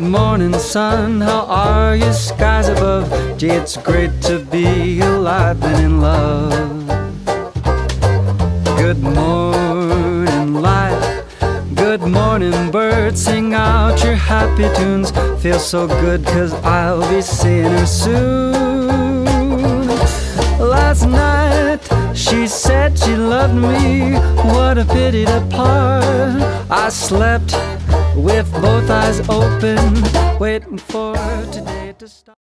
morning, sun, how are you? Skies above. Gee, it's great to be alive and in love. Good morning, life. Good morning, birds. Sing out your happy tunes. Feel so good 'cause I'll be seeing her soon. Last night she said she loved me. What a pity to part. I slept with both eyes open, waiting for today to start.